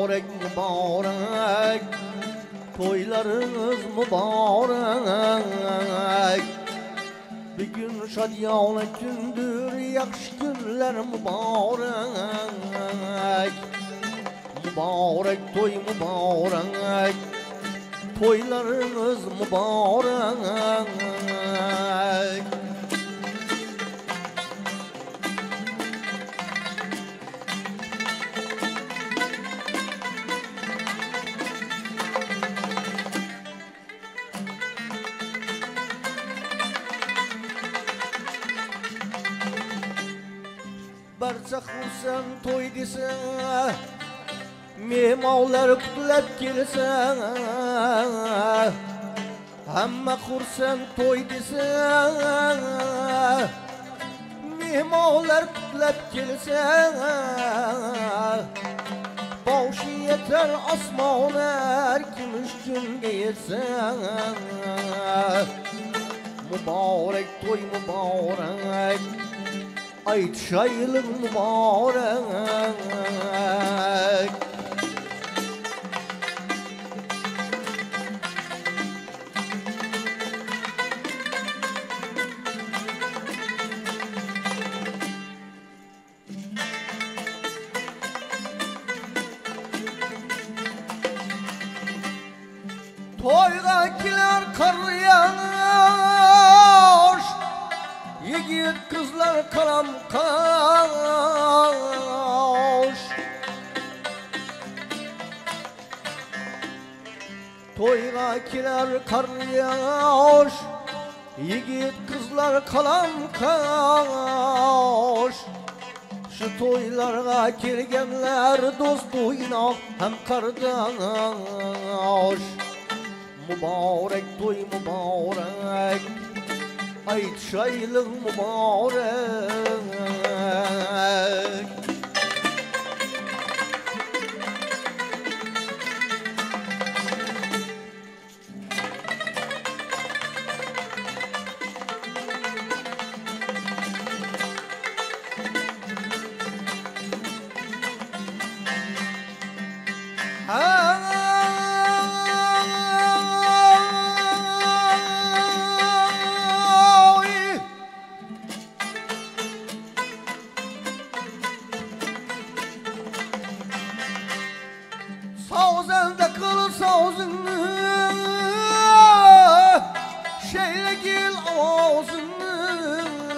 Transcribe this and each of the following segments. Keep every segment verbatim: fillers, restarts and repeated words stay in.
mübarek mübarek, toylarınız mübarek. Bir gün şadyana gündür, yakşı günler mübarek. Mübarek toy mübarek, toylarınız mübarek. Barcha xursand to'y desa, mehmonlar qutlab kelsa, hamma xursand to'y desa, mehmonlar qutlab kelsa, boshi yetar osmonlar kumush kunga yetsa. Muborak to'y muborak, ayt şaylık mübarek. Toyga kiler kar yağış, yigit kızlar kalam kaş. Toyga kiler kar yağış, yigit kızlar kalam kaş. Şu toylarga kelgenler dost toyuna hem kardeş. Mübarek toy mübarek, ayt şaylık mübarek. Sazende kıl sazını, şeyle gel ağzını.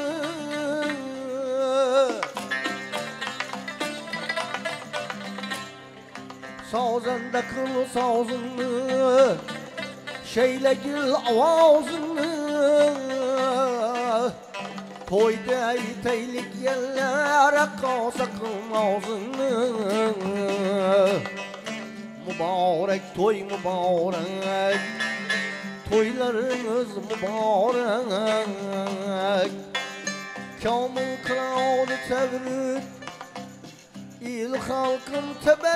Sazende kıl sazını, şeyle gel ağzını. Toyda iteylik yerlere kalsa kıl ağzını. Mübarek toy mübarek, toylarınız mübarek. Kamil kılavunu tebrik, il halkın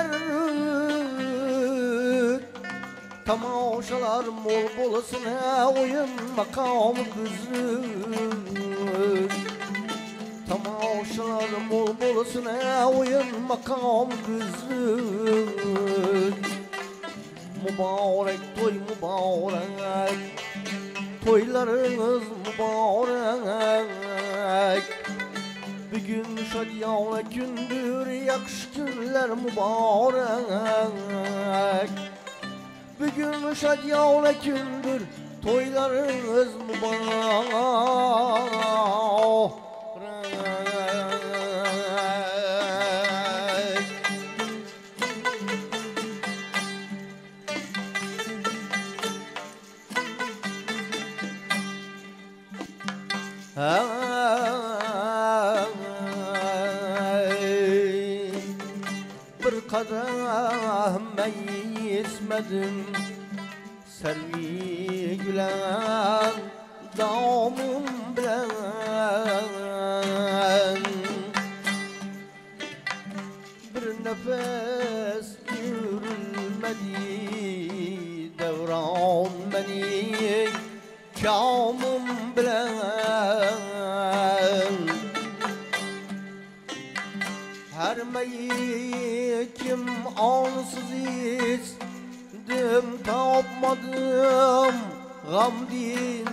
teberrük. Tamaşalar mol bolasına, oyun makamı büzrük. Tamaşalar mol bolasına, oyun makamı büzrük. Mübarek toy mübarek, toylarınız mübarek. Bir gün şadyana gündür, yakşı günler mübarek. Bir gün şadyana gündür, toylarınız mübarek. Bir kadeh meyi içmedim, servi gülen damım bilen. Bir nefes yürülmedi, devran beni kamım bilen. Her vermeyi kim onsuz izdim tapmadım gam din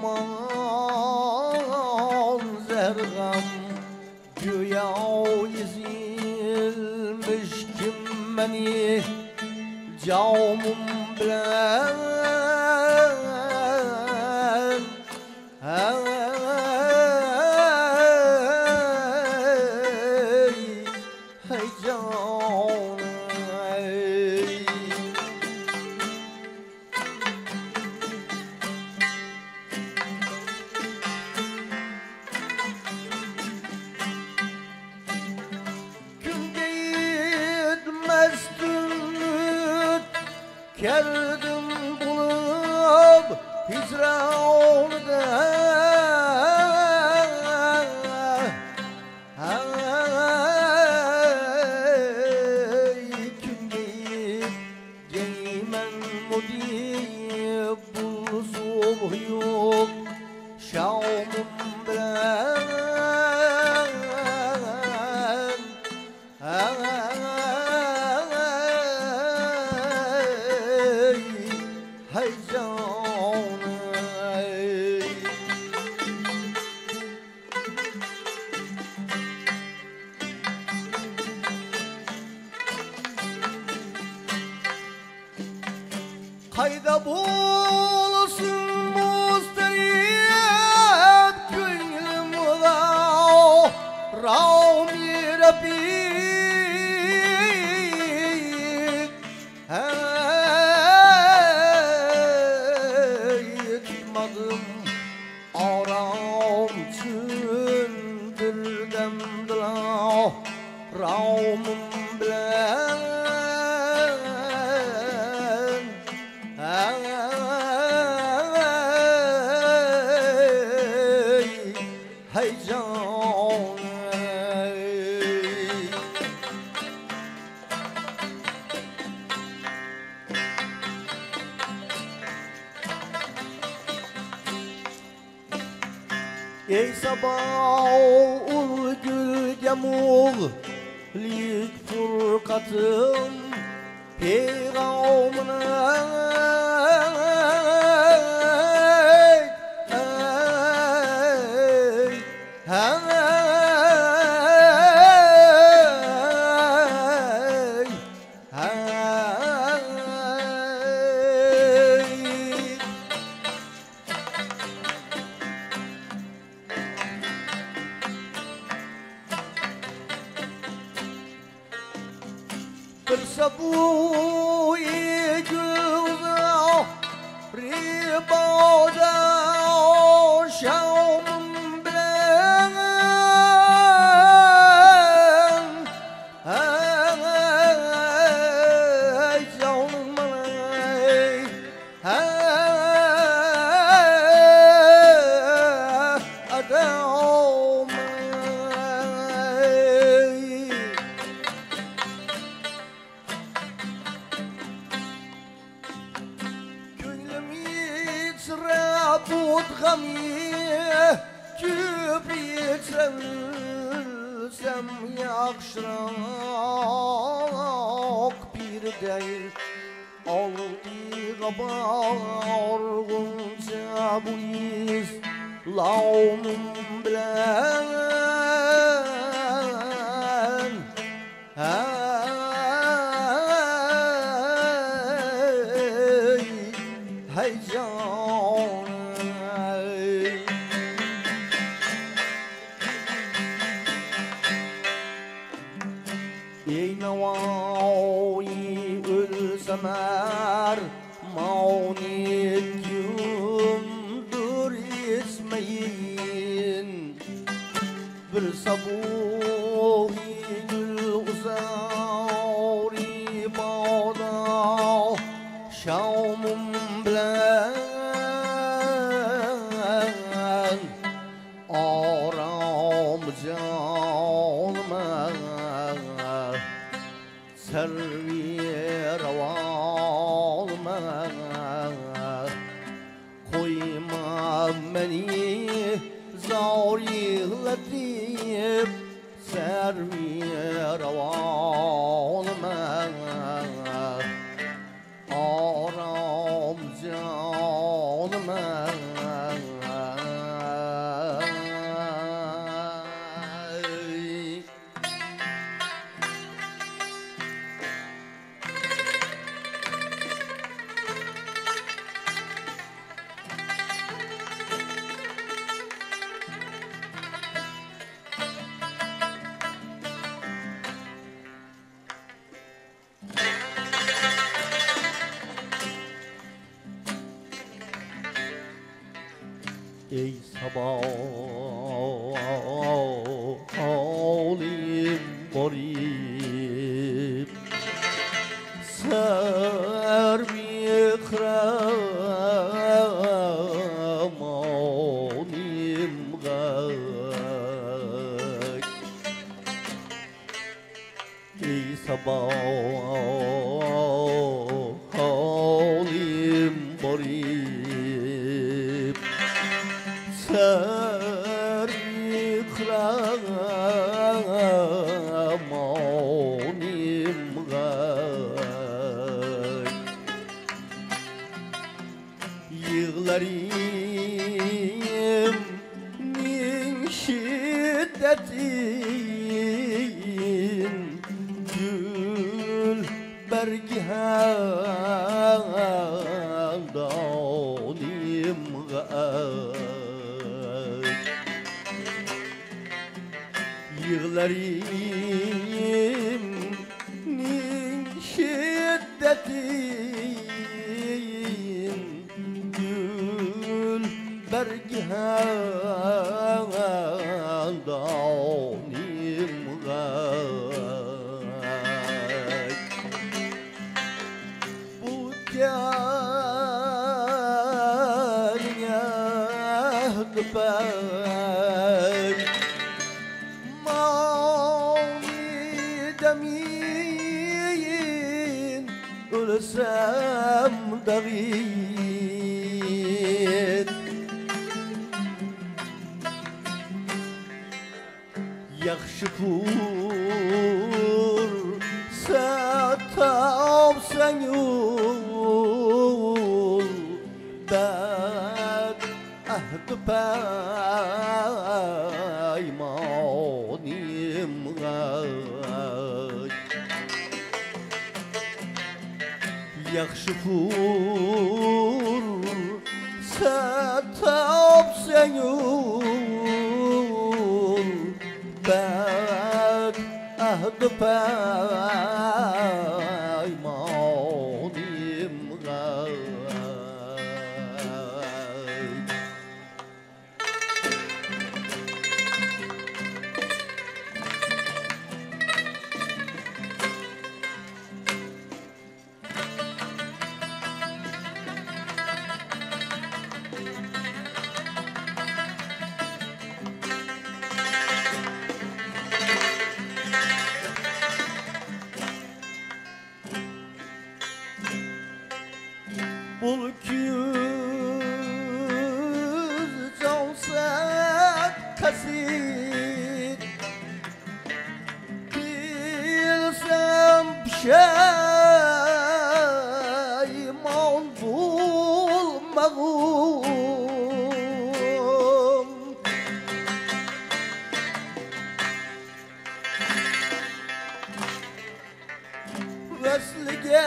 aman zer gam güya ezilmiş kim beni camım bilen geldim bulup hicranıda hey kim deyip geymen mudib bu subh yok şamım bilen Kayda bulsun musteriyet gönlüm da Rami Rabbi hey tutmadım aram çündürdüm dila Ramım bilen ey sabah ul gül gemur lik furkatım peygamına برسبوي جوزا ريبودا شوم بلان هاي شوم ملاي هاي أدوم Rabut gamie kübritsem yakşırak bir değil oldu gabargunca bu iz launum bilen hey hey can ey navayi ölsemer maunit yumdur ismeyin bir sabuhi gül uzari bağda şamım bilen aram canıma servi ravalma koyma beni zor yığlatip سر می روان من آرام جان من ای صبا حالیم برید سر میخرمانیم غی ای صبا حالیم برید سر میخرمانیم غی yığlarım min şiddetin gül bergi handanim gay yığlarım min şiddetin berghandanim gay bu kârine gıbay mani demin ölsem dağit yaxşı fırsat tapsan yol bad ahd paymanim gay yaxşı fırsat tapsan yol bad ahd paymanim gay bul küz olsa kasit bilsem pişayman bulmağım veslige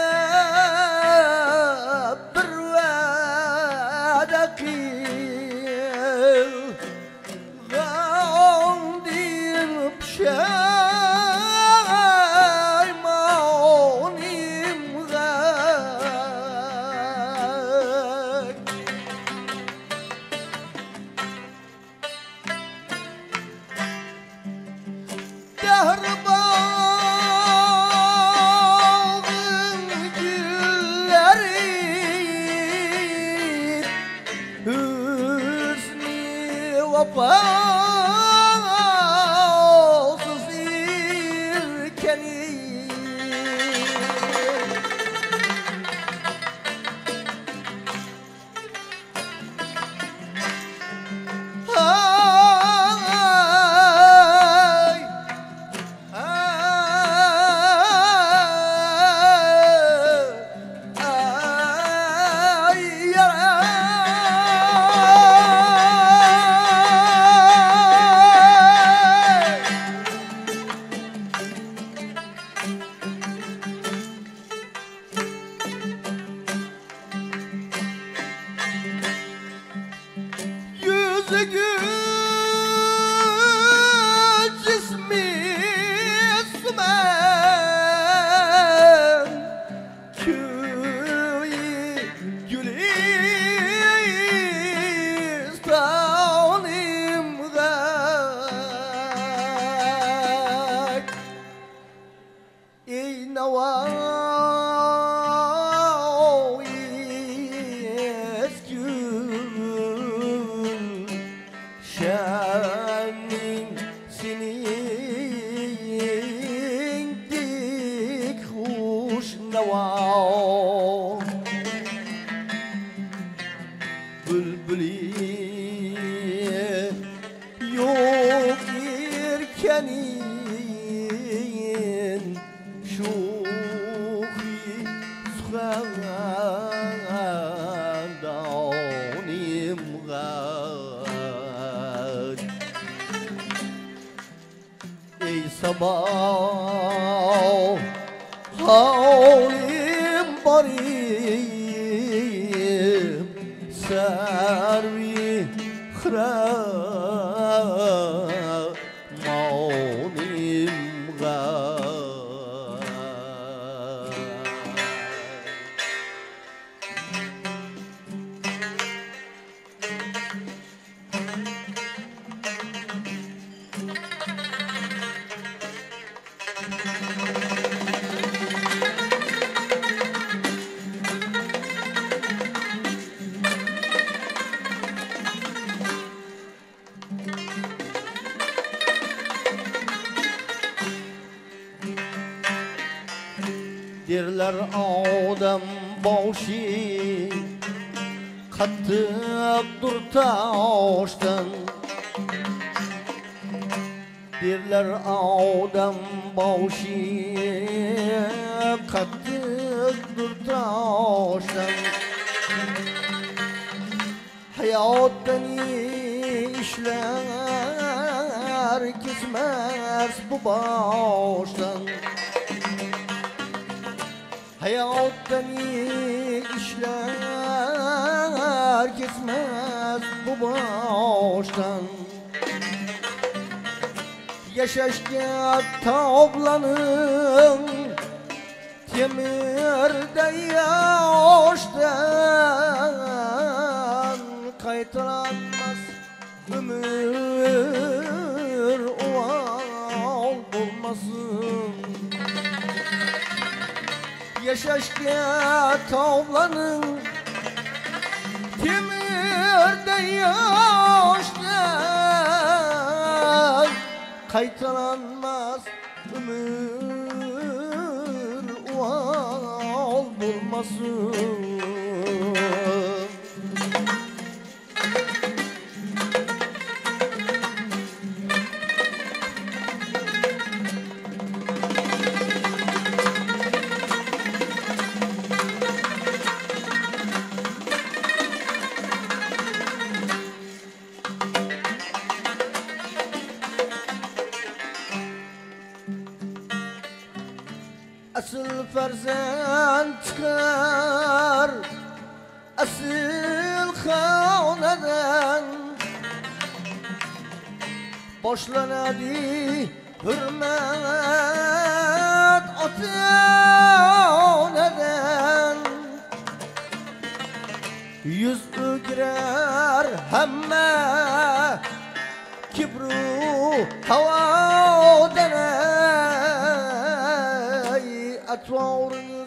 vefasız irkeni ay gül cismi sümen köyü gülistanım gak ey nava şanin senin dik hoş nava bülbülü yok irkenin şuhi suhandanim gad ey sabah havlim barim servi khra maunim gad derler odam boshi qattiqdur toshdan derler odam boshi qattiqdur toshdan hayotdan ishlar kesmas bu boshdan hayotdan ishlar kesmez bu boshdan yashashga toblanim temirday yoshdan qaytaranmas ömür uval bulmasın yashashga toblanim temirday yoshdan qaytalanmas ömür uval bulmasın asıl farzand çıkar asıl xonadon boshlanadı hurmat ota-onadan yuz o'girar hamma kibru havodan atvorunuz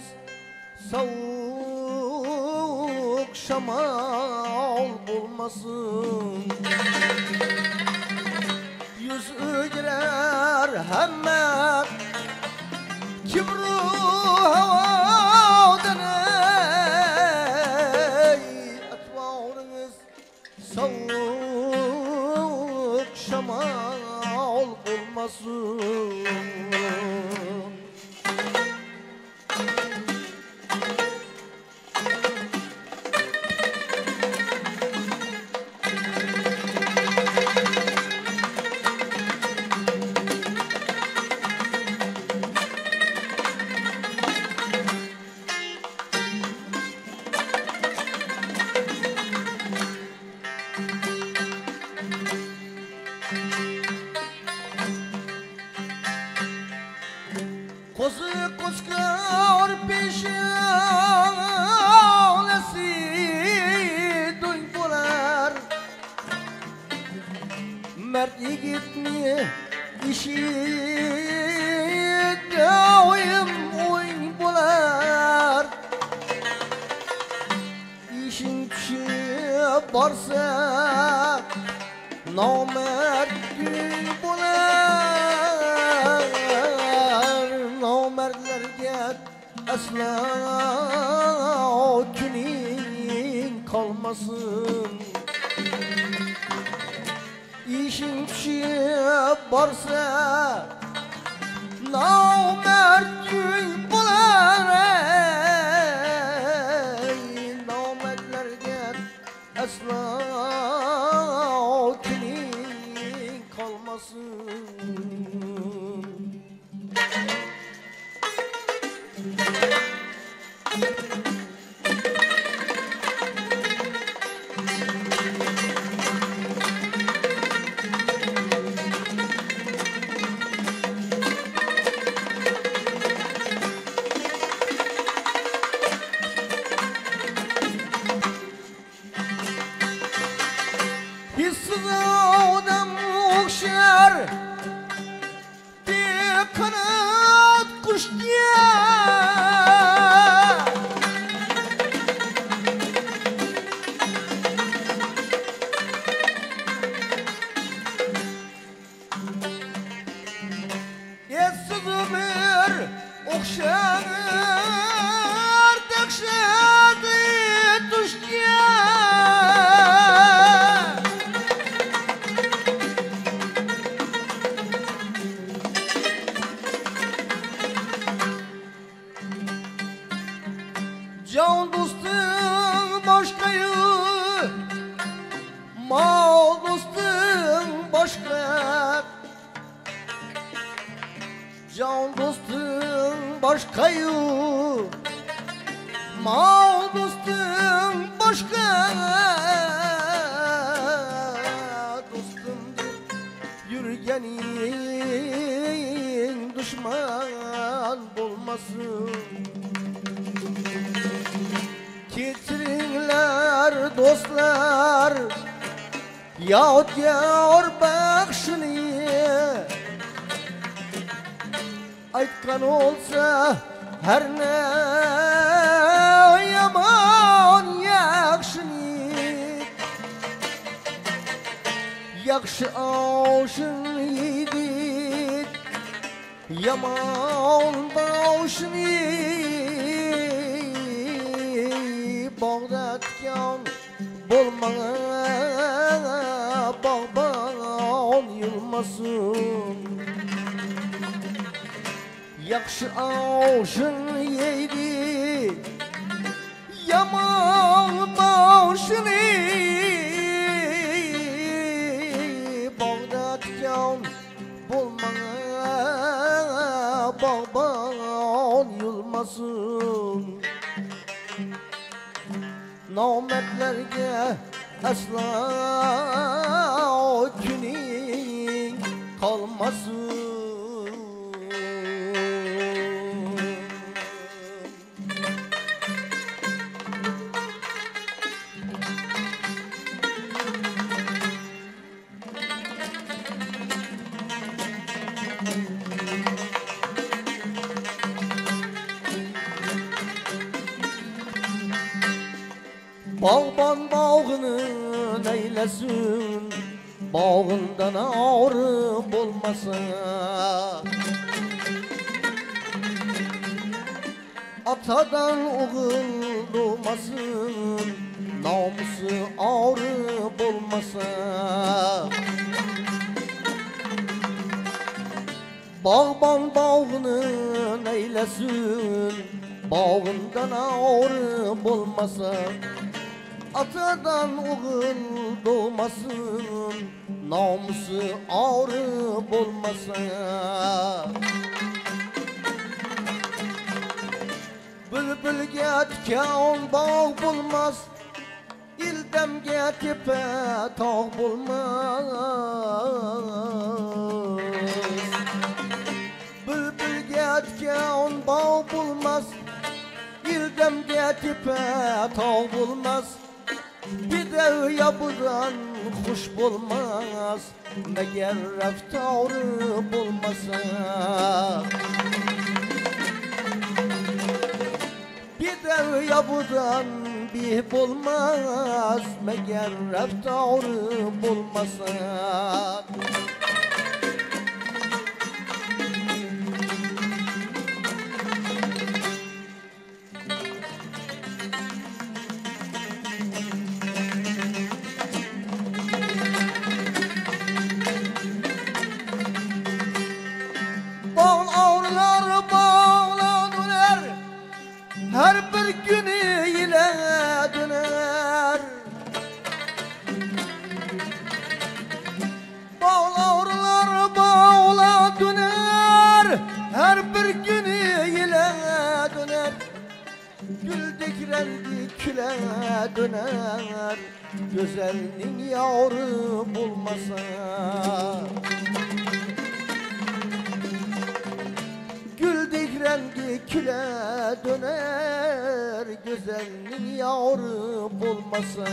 soğuk şamal bulmasın yüz ögirer hamma kibru havadan atvorunuz soğuk şamal bulmasın kızı koşkar peşanesi duy bular mert yigitni işi doyum oyun bular işin kişi varsa nomert gün bular nomertlerge asla günün kalmasın işin kişi varsa nomert gün bular nomertlerge asla günün kalmasın hissiz odam okşar bir kanat kuş diye hissiz ömür okşar dehşetli tuş diye can dostum başkayı mal dostum başka can dostum başkayı mal dostum başka dostumdur yürügenin düşman bulmasın Getirinler dostlar yahut yar bakşını aytkan olsa her ne yaman yakşını yakşı aşın yedit yaman başını Bağdatkan bulmana bağban yılmasın yakşı aşın yedi yaman başını Bağdatkan bulmana bağban yılmasın Namertlerge asla günün kalmasın Bağban bağını neylesin Bağından ağrı bulmasın Atadan oğul doğmasın Namusu ağrı bulmasın Bağban bağını neylesin Bağından ağrı bulmasın Atadan oğul doğmasın Namusu ağrı bulmasın Bülbülge tikan bağ bulmaz İldemge tepe tağ bulmaz Bülbülge tikan getipe tağ bulmaz. Bir de yapıdan kuş bulmaz. Meğer reftarı bulmasa. Bir de yapıdan bir bulmaz. Meğer reftarı bulmasa. Bağlar bağlanır, her bir günü ile döner. Bağlar bağla döner, her bir günü ile döner. Güldük rengi küle döner, güzelliğin yavru bulmasa. Güldük rengi küle döner, güzelliğin yavru bulmasa.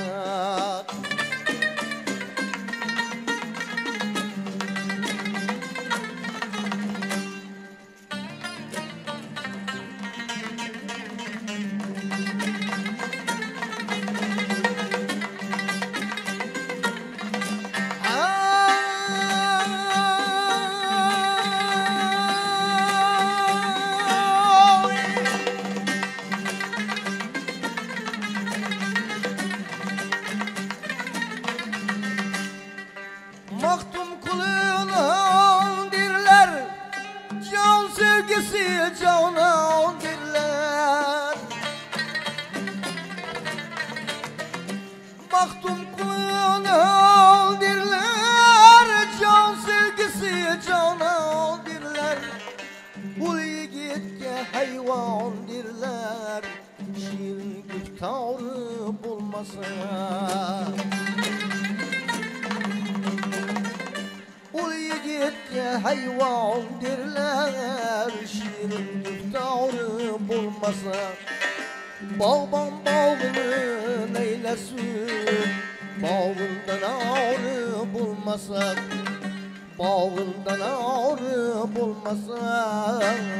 Maktum kuluna dirler, can sevgisi cana dirler. Maktum kuluna dirler, can sevgisi cana dirler. Bu yigitke hayvan dirler, şirin güftarı bulmasa. Ul yigitke hayvan dirler, şirin güftarı bulmasa. Bağban bağını neylesin, bağından ağrı bulmasa. Bağından ağrı bulmasa.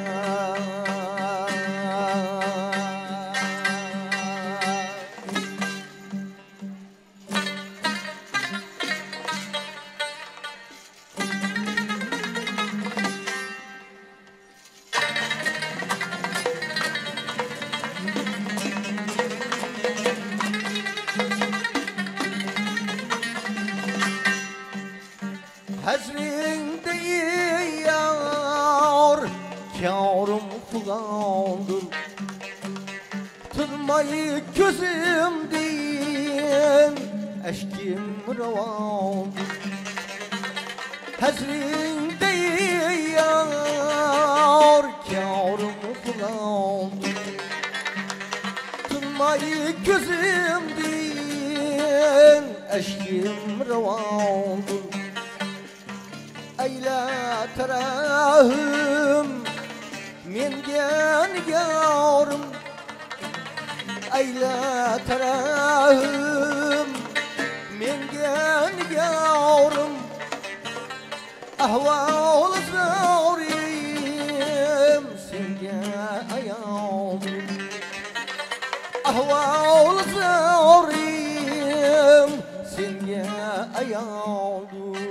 Hezrinde yar, kârım kulağımdır. Tırmayı gözümden, eşkim revandır. Hezrinde yar, kârım kulağımdır. Tırmayı gözümden, eşkim revandır. Eyle terahüm mengen yarım. Eyle terahüm mengen yarım. Ahval zarim senge ayağım. Ahval zarim senge ayağım.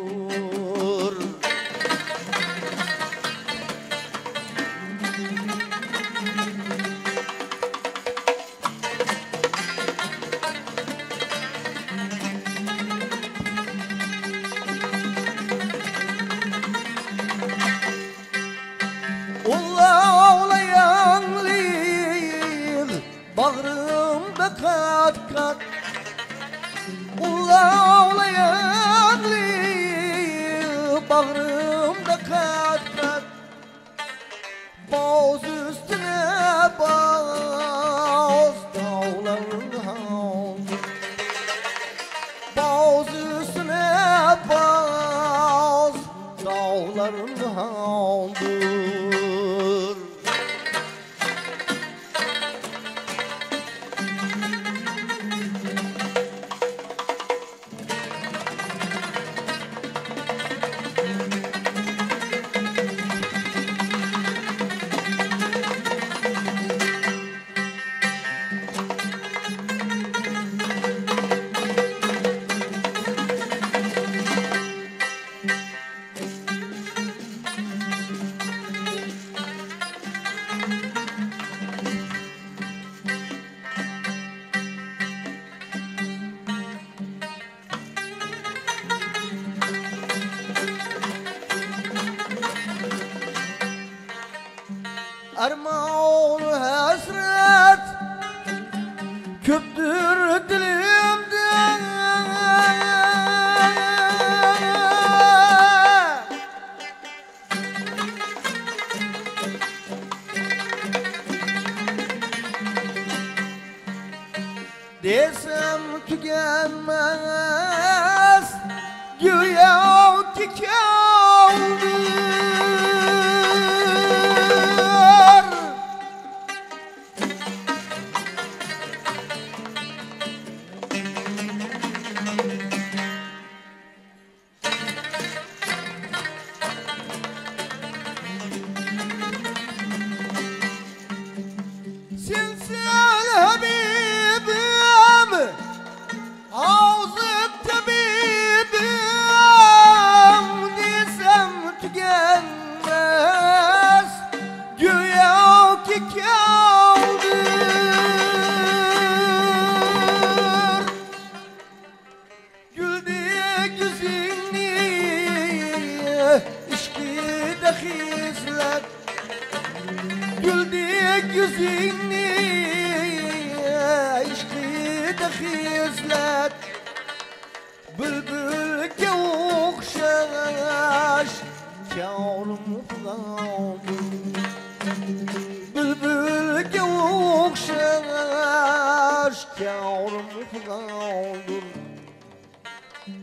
Bağrımda kat kat Ula ağlayan lil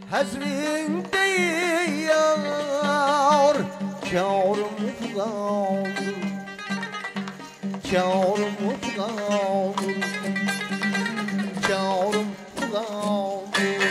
hazrin deyar Kârım ufgaldır Kârım ufgaldır Kârım ufgaldır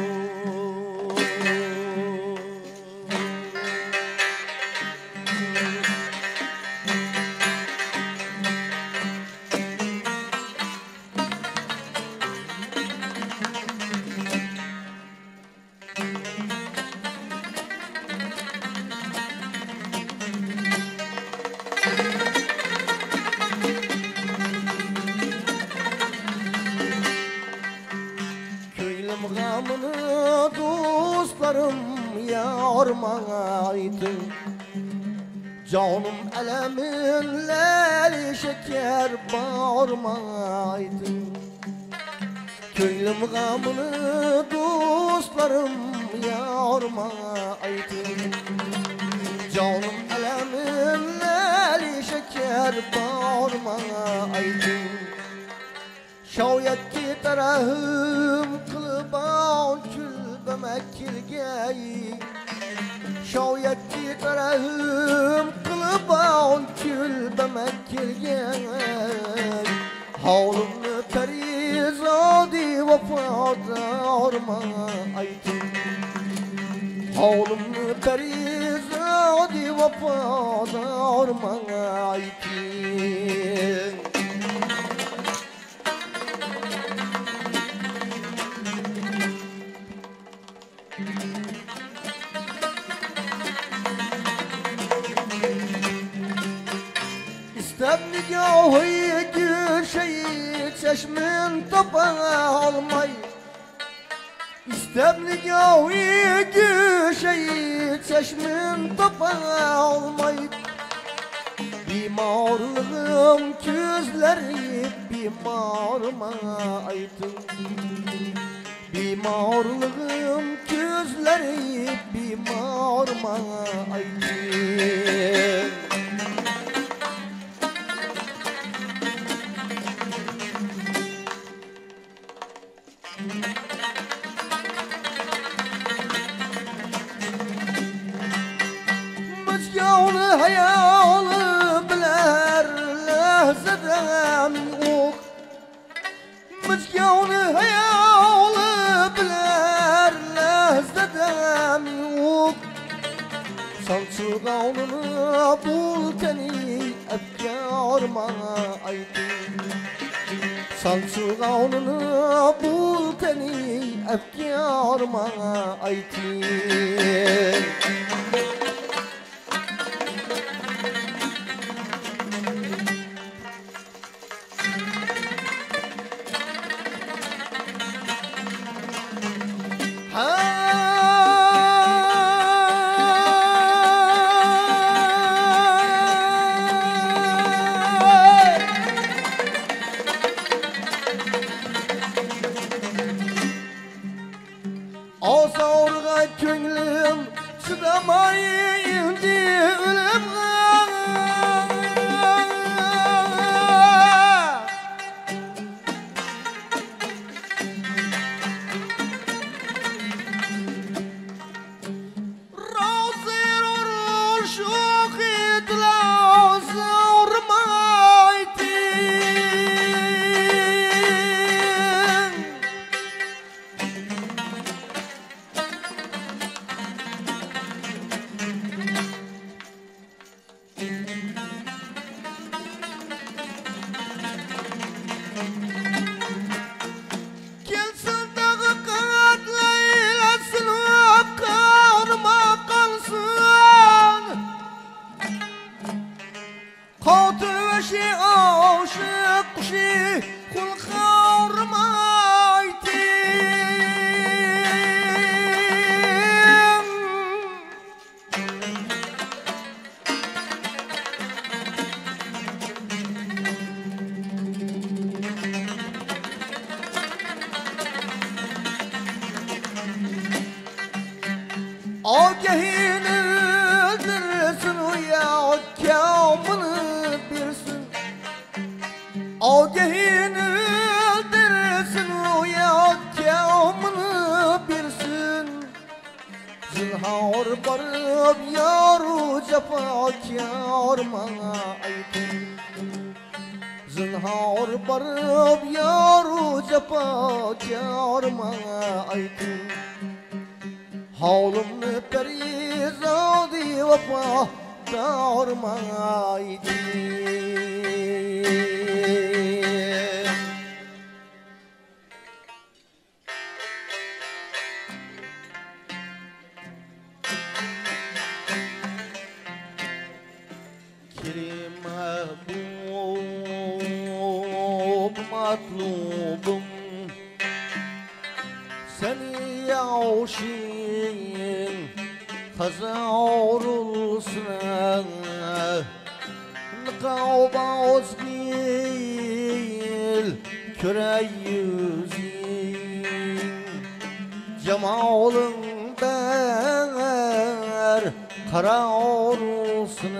Gamını dostlarım yarmaydı Canım elemin leli şeker bağırmaydı Köylüm gamını dostlarım yarmaydı Canım elemin leli şeker bağırmaydı Şayet ki tarahım kılıban külbeme kirgeyi Şayet ki tarahım kılıban külbeme kirgeyi Havlumnu perizadi vefadarmaydı Havlumnu perizadi vefadarmaydı İstemli gâhi gülşeyi çeşmin topa almay İstemli gâhi gülşeyi çeşmin topa almay Bimarlığım küzleri bimarmaydı Bimarlığım küzleri bimarmaydı Mıcgâvni hayalı biler lehzeden ok Mıcgâvni hayalı biler lehzeden ok Sançıgâvnini bulteni efkârmaydı Sançıgâvnini bulteni efkârmaydı Ağzağırga könglim çıdamayındı ölüm Razir orul şuhidla zavurmaydı Gelsin dağı katlaylasın kanıma kalsın Katı ve şey aşık kuşi kul kavramaydı Agahini öldürsün ya kâmını birsin Agahini öldürsün ya kâmını birsin zinhar barıp yaru cefakar mana aytın zinhar barıp yaru cefakar mana aytın havlumni perizodi vafa dar mana aytın مطلوب seni yavşin hazar olsun Nıkavbaz gil köre yüzün Cemalın ber kara olsun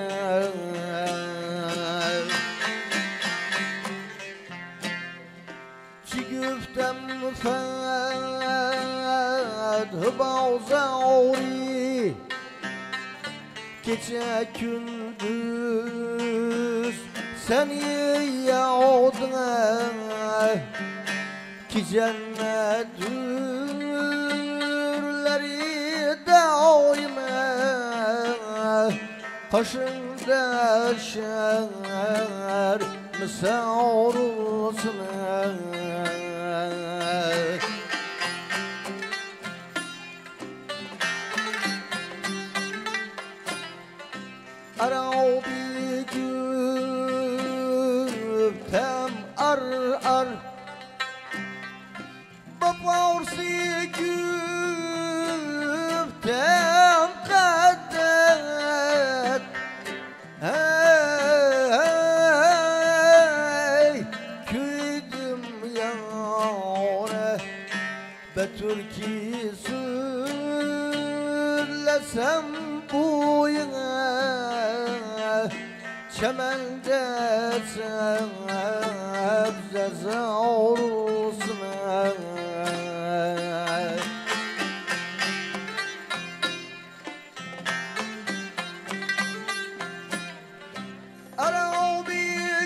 Çigüftem fedh bavzauri Gece gündüz seni yağdın Ki cennet hürleri daime Kaşında şer misar olsun Arav bir güptem ar ar Baparsi güptem kaddet Hey küydüm yâre Betürki sürlesem bu yine Çemende sebze zavrusun Arav bir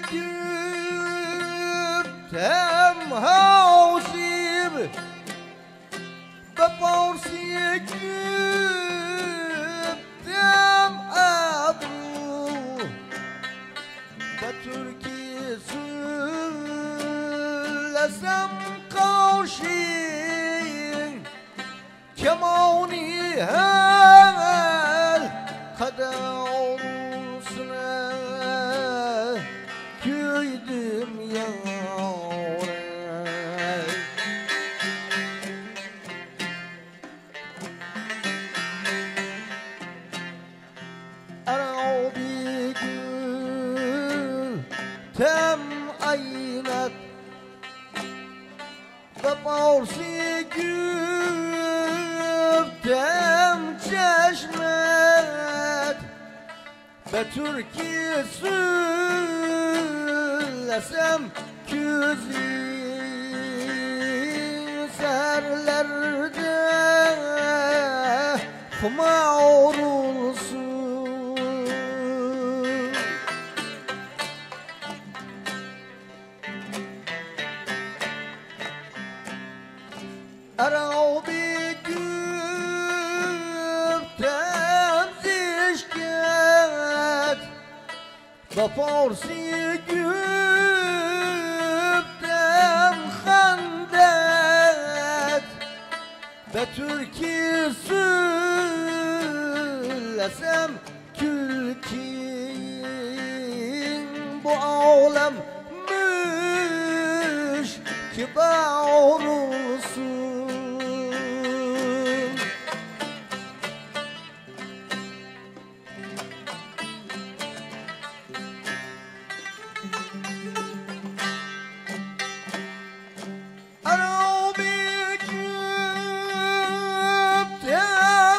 güptem havzib Beparsi güptem abru Betürki süllesem kavşin Kemani hel kadavusuna Küydüm yâre Arav bir güptem aynet Beparsi güptem çeşmet Betürki süllesem küzün serlerde Kumar olsun Arav bir güptem zişket Baparsi güptem handet Betürki süllesem külkin Bu alem müş ki bağrusun Arav bir güptem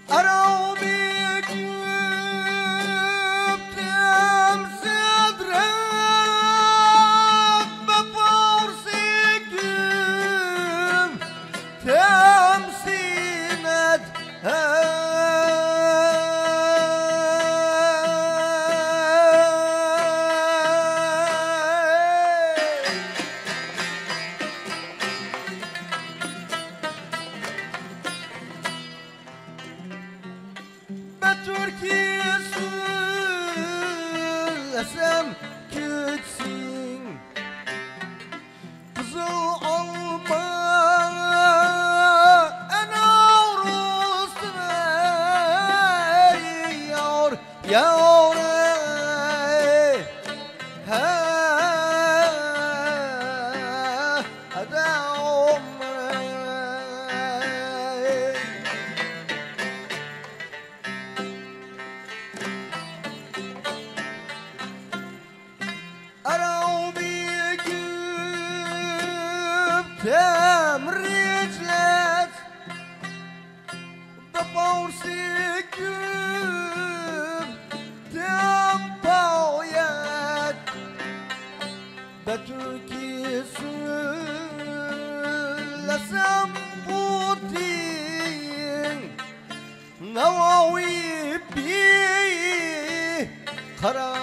أروبيك وبتم صدرك بفرسك تم سيند بتركي سلسم كتسين قزل الماء أنا ورسنا يور يور ها هذا عمري أروبيك بتم رجلت بفورسك بتم طويت بتركي سلسم بوتين نواوي بيه قرار